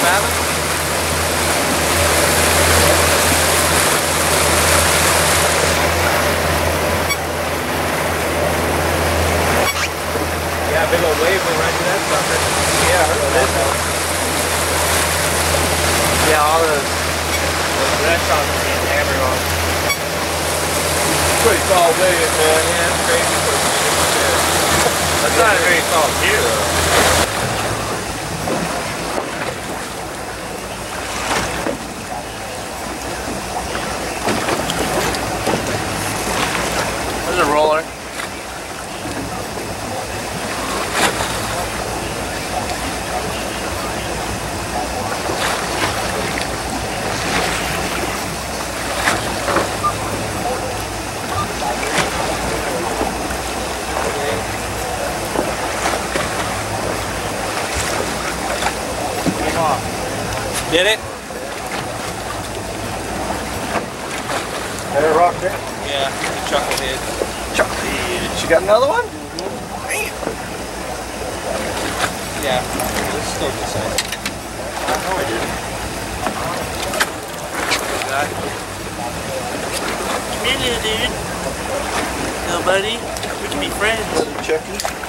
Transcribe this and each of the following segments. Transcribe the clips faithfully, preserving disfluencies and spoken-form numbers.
having? Yeah, big old wave went right through that sucker. Yeah, I heard that though. Yeah, all those, those restaurants are getting hammered on. Pretty tall wave, man. Yeah, that's crazy. That's not a very tall pier though. There's a roller. Did it? Had a rock there? Yeah, chucklehead. Chucklehead. She got another one? Man. Yeah, it's still the same. I know I did. Come here, little dude. Little buddy. We can be friends. Chucky.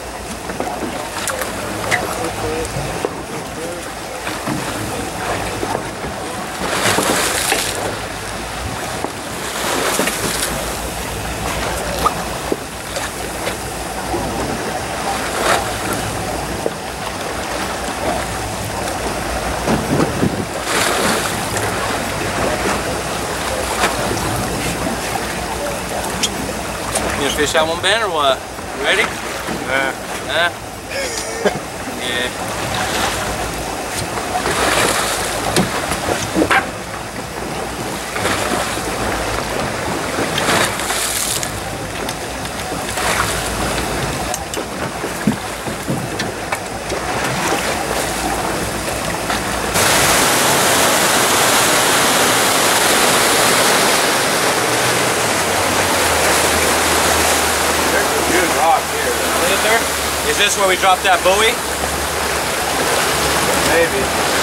You gonna fish that one, Ben, or what? You ready? Nah. Nah? Yeah. Is this where we dropped that buoy? Maybe.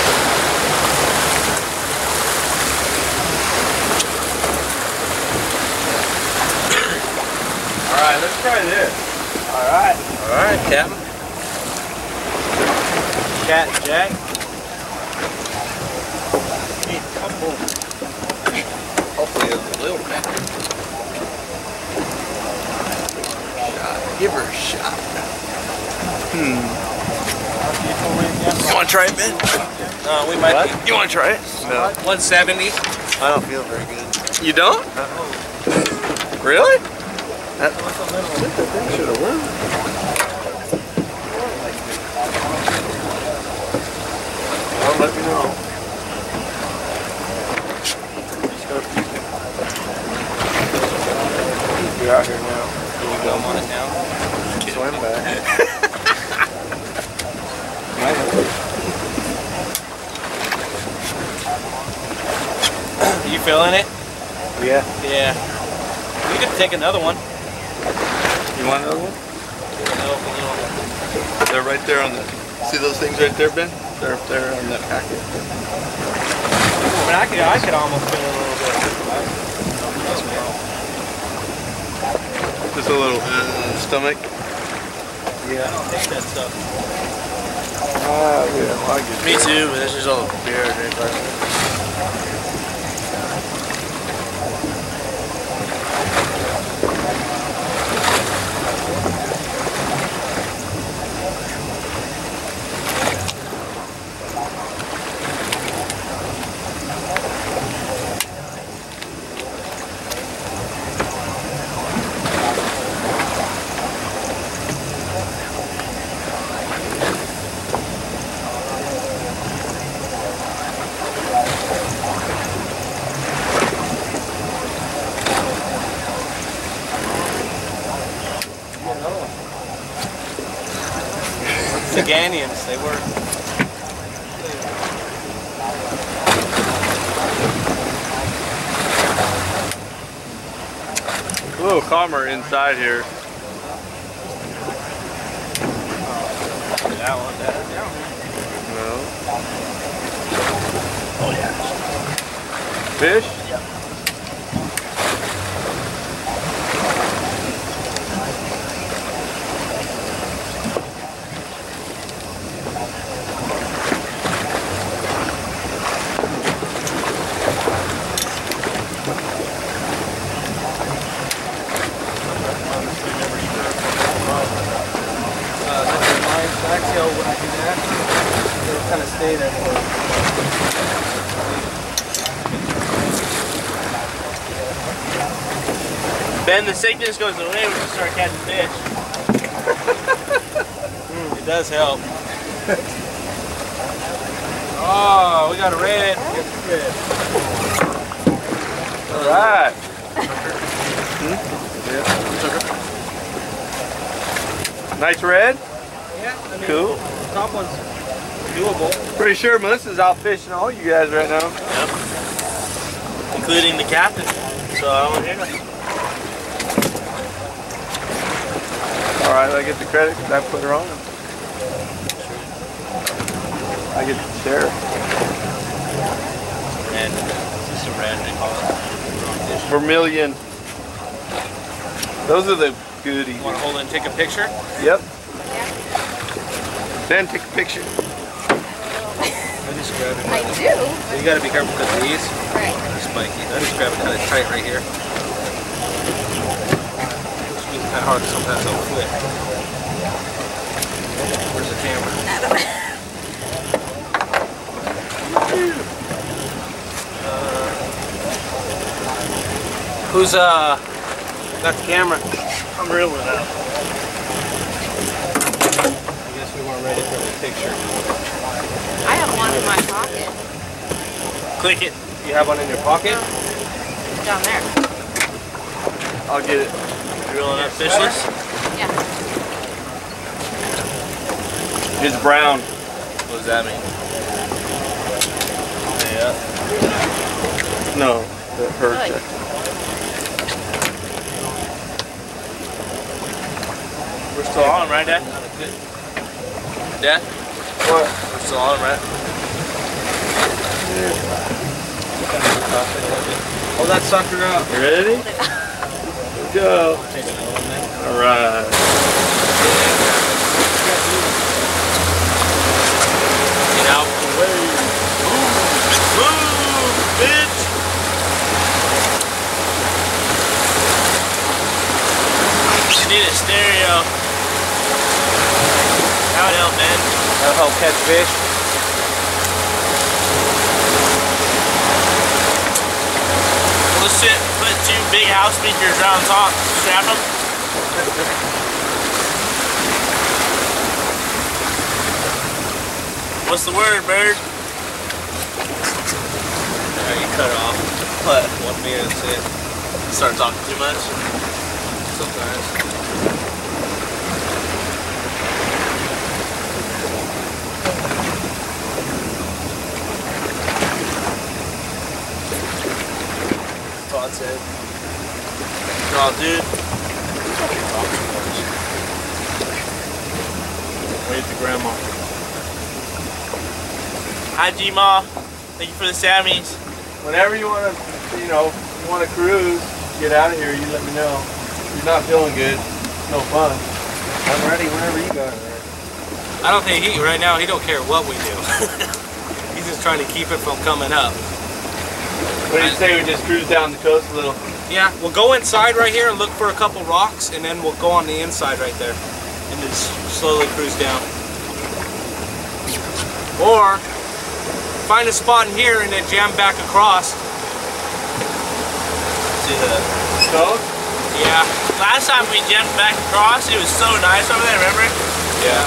Alright, let's try this. Alright. Alright, Captain. Cat and Jack. Need a couple. Hopefully it's a little bit. Shot. Give her a shot. Hmm. You want to try it, Ben? No, we might. Be. You want to try it? No. one seventy. I don't feel very good. You don't? Uh-oh. Really? That, I think that thing should have worked. Well, let me know. You're out here now. Can you go on it now? Swim back. You feeling it? Yeah. Yeah. We could take another one. You want another one? No, They're right there on the. See those things right there, Ben? They're up there on that packet. I mean, I could, I could almost feel a little bit. Just a little uh, stomach. Yeah. I don't think that stuff. Ah, uh, yeah, I get Me too, but this is all beer I drink. Taganians, they were. a little calmer inside here. That one, that, No. Oh yeah. Fish? Yeah. Exhale when I do that, it'll kind of stay there for Ben, the sickness goes away when you start catching fish. mm, it does help. Oh, we got a red. All right. Hmm? Yeah. Nice red. Yeah, I mean, cool. Top one's doable. Pretty sure Melissa's out fishing all you guys right now. Yep. Including the captain. So I don't hear it. All right, I get the credit because I put her on. I get to share. Red. Just a red, they call it. Vermilion. Those are the goodies. Want to hold it and take a picture? Yep. Then take a picture. I just grab it. I do. So you got to be careful because these Right. are spiky. I just grab it kind of tight right here. It's kind of hard sometimes they'll flip. Where's the camera? Uh, who's uh got the camera? I'm reeling it out. I guess we weren't ready for the picture. I have one in my pocket. Click it. You have one in your pocket? Down there. I'll get it. Reeling up fishless. Yeah. It's brown. What does that mean? Yeah. No, the her Good. check. We're still on, right, Dad? Dad? What? We're still on, right? Hold that sucker up. You ready? Let's go. All right. Get out of the way. Move! Move, bitch! You need a stereo. That would help, man. That'll help catch fish. We'll sit, put two big house speakers around top, strap them. What's the word, bird? Alright, you cut it off. What? One minute, that's it. Start talking too much? Sometimes. Todd said. Oh, dude. Wave to grandma. Hi, G-Ma. Thank you for the Sammies. Whenever you want to, you know, you want to cruise, get out of here. You let me know. If you're not feeling good, it's no fun. I'm ready whenever you got there. I don't think he, right now, he don't care what we do. He's just trying to keep it from coming up. What do you say we just cruise down the coast a little? Yeah, we'll go inside right here and look for a couple rocks, and then we'll go on the inside right there and just slowly cruise down. Or find a spot in here and then jam back across. See the Coast? Yeah, last time we jumped back across, it was so nice over there, remember? yeah.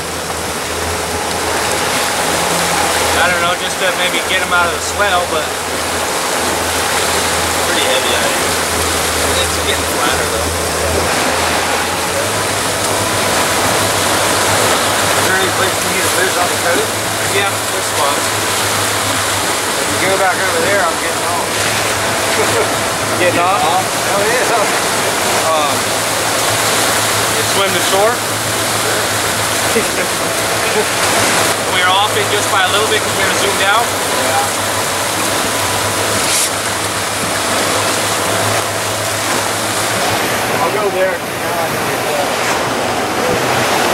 I don't know, just to maybe get him out of the swell, but Pretty heavy out here. it's getting flatter though. Is there any place for you to fish on the coast? Yeah, this spot. If you go back over there, I'm getting off. Getting off? Oh yeah. Um, you swim the shore? We were off it just by a little bit because we were zoomed out. Yeah. I'll go there. Now I can get that.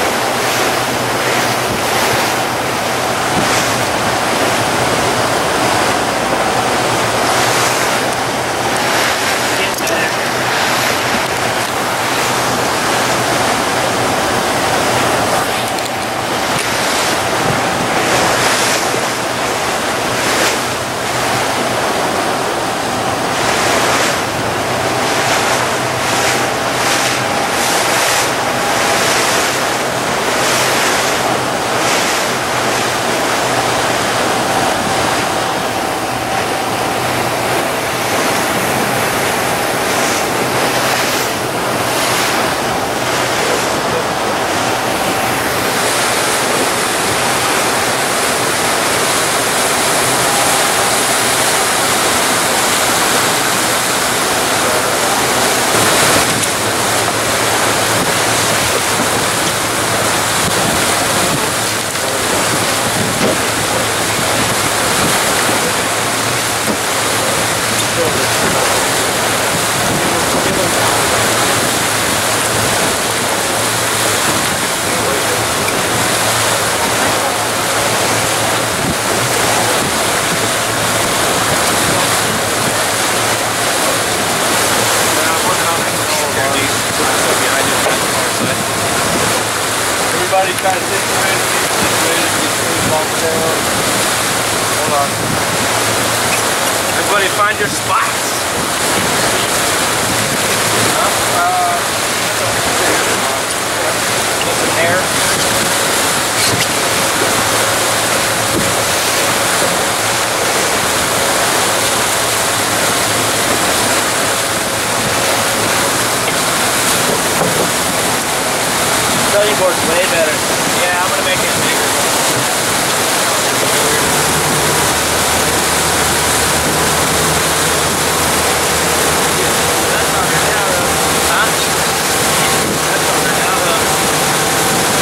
Everybody try to situate it, get situated, get things off down. Hold on. Everybody find your spots. Huh? Uh, get some hair. Cellular board's way better. Yeah, I'm gonna make it bigger. That's on there now, though. Huh? That's on there now, though.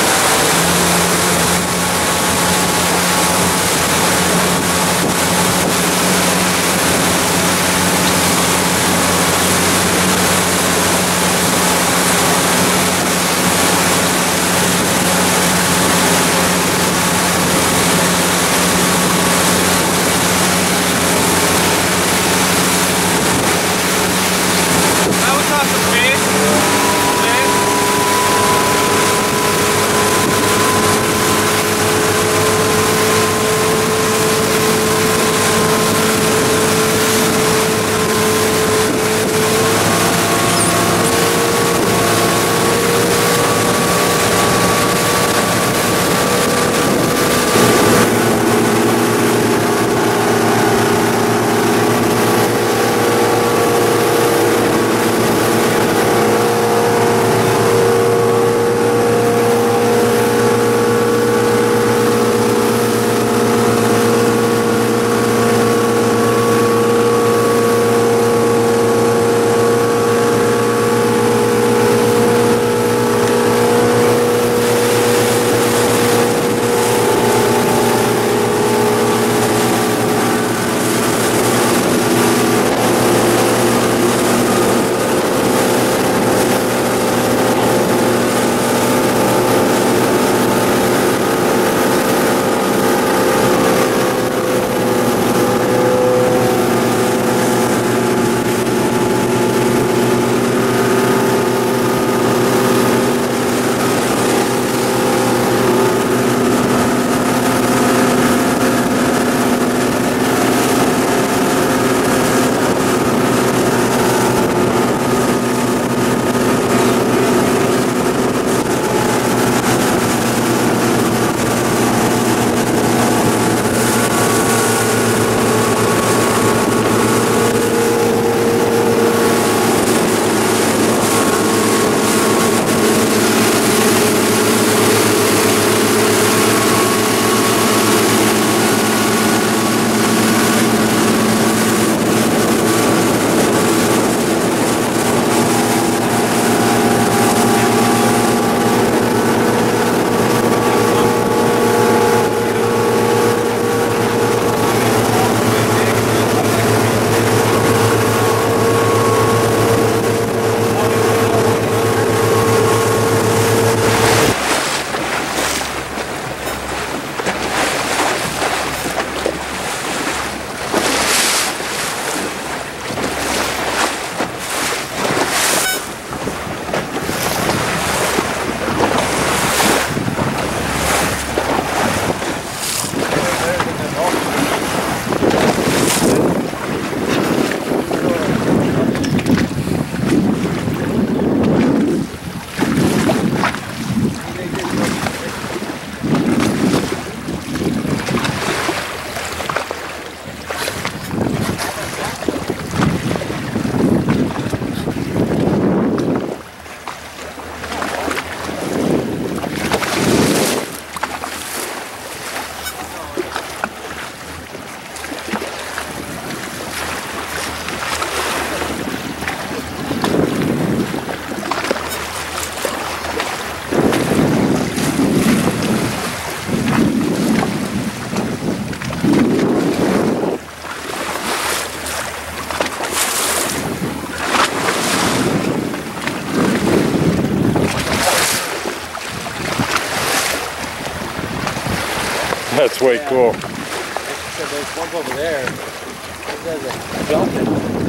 That's way Yeah. cool. Like I said, there's one over there. It does a jumping.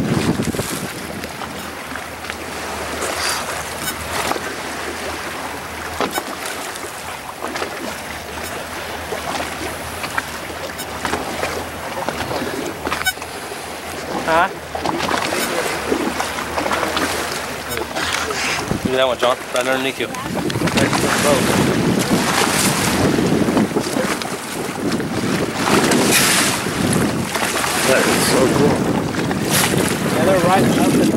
Huh? Look at that one, John. Right underneath you. That is so cool. Yeah, they're right up in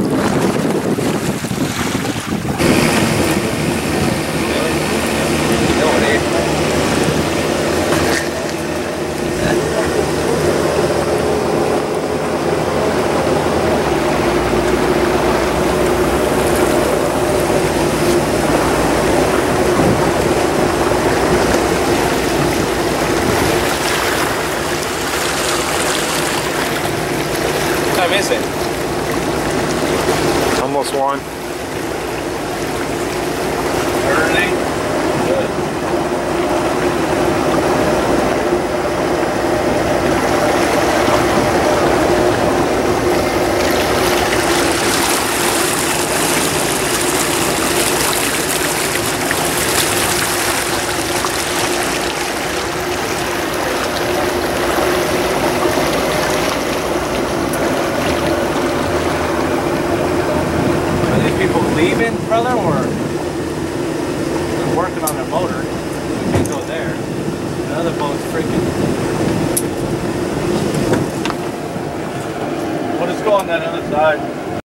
What time is it? Almost one. Early. Good. Are these people leaving, brother, or they're working on their motor? We can't go there. Another boat's freaking. We'll just go on that other side.